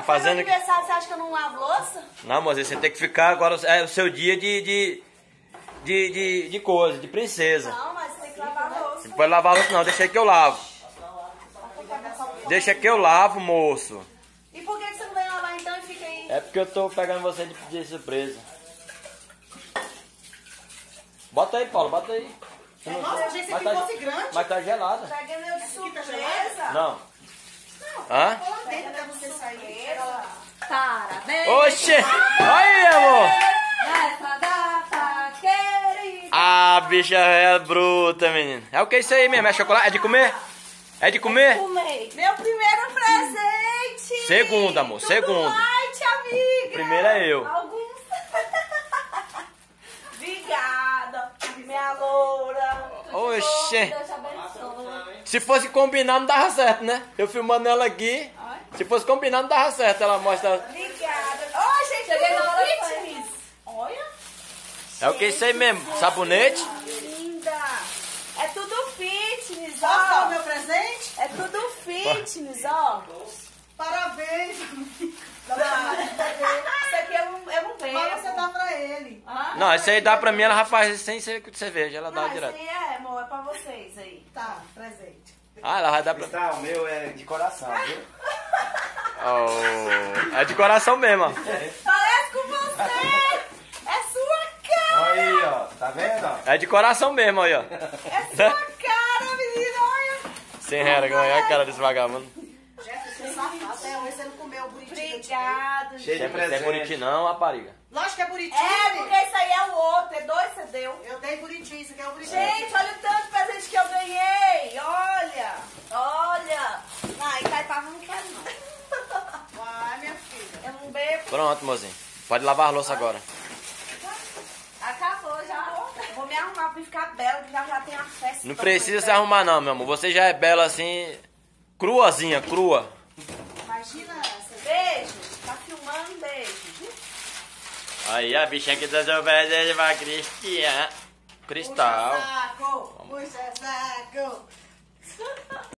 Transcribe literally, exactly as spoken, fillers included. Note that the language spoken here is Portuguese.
fazendo... No aniversário, você acha que eu não lavo louça? Não, moça, você tem que ficar agora... É o seu dia de... De, de, de, de coisa, de princesa. Não, mas você tem que lavar a louça. Você não pode lavar a louça não, deixa que eu lavo. Deixa que eu lavo, moço. E por que você não vem lavar então e fica aí? É porque eu tô pegando você de, de surpresa. Bota aí, Paulo, bota aí. Nossa, achei que Mas você tá- fosse grande. Mas tá gelada. Peguei meu de surpresa. Não. Hã? Vou lá dentro até você sair. Chega lá. Parabéns. Oxê! Aí, amor! Nessa data querida. Ah, bicha é bruta, menino. É o que é isso aí mesmo? É chocolate? É de comer? É de comer? Fumei. Meu primeiro presente. Segundo, amor, Tudo segundo. light, amiga. Primeiro é eu. Alguns. Obrigada, minha loura. Oxê! Deus te abençoe. Se fosse combinar, não dava certo, né? Eu filmando ela aqui. Se fosse combinar, não dava certo. Ela mostra. Obrigada. Ô, gente, cheguei na hora fitness. Olha. É o que é isso aí mesmo? Sabonete? Linda. É tudo fitness, Posso dar o ó. meu presente? É tudo fitness, ó. Parabéns. Isso aqui eu não, eu não bebo. Mas você dá pra ele. Hã? Não, isso aí dá pra mim, ela já faz sem ser de cerveja. Ela dá Não, isso direto. aí é, amor, é pra vocês aí. Tá, presente. Ah, ela vai dar pra. Tá, o meu é de coração, viu? Oh, é de coração mesmo, ó. Parece com você! É sua cara! Aí, ó, tá vendo? ó? É de coração mesmo, aí, ó. É sua cara, menina, olha! Sem vergonha, olha a cara desse vagabundo. Jeff, você é safado. Até hoje você não comeu o bonitinho. que eu te dei. Obrigada, Cheio de gente. Não é presente. bonitinho não, rapariga. Lógico que é bonitinho. É, né? porque isso aí é o outro, é dois você deu. Eu dei bonitinho, isso aqui é o bonitinho. Gente, olha o tanto de presente que eu ganhei! Olha! Olha! Não, Itaipava não quero não. Vai, minha filha. Eu não bebo. Pronto, mozinho. Pode lavar a louça agora. Acabou já. Vou me arrumar pra ficar bela, que já já tem a festa. Não precisa se arrumar não, meu amor. Você já é bela assim, cruazinha, crua. Imagina essa. Beijo. Tá filmando, beijo. Aí a bichinha que tá seu presente pra Cristian. Cristal. Puxa saco, puxa saco.